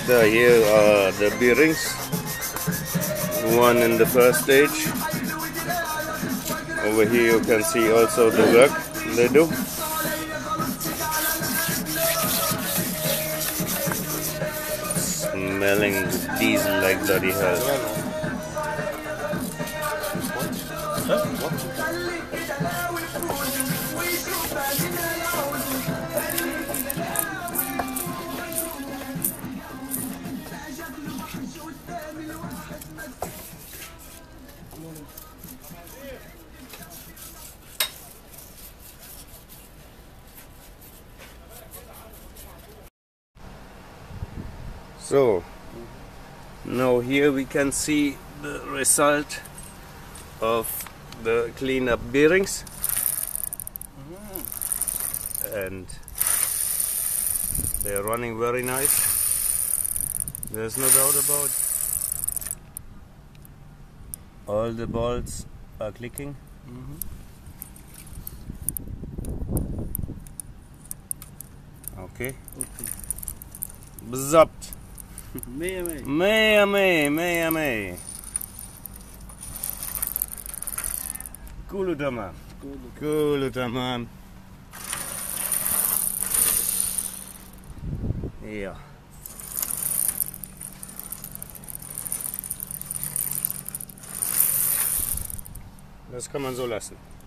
Here are the bearings, one in the first stage. Over here you can see also the work they do. Smelling diesel like bloody hell. So now here we can see the result of the clean-up bearings, and they're running very nice. There's no doubt about it. All the bolts are clicking. Okay. Bzapt. Mea mea. Mea mea, mea mea. Kulu tamam. Kulu tamam. Ja. Das kann man so lassen.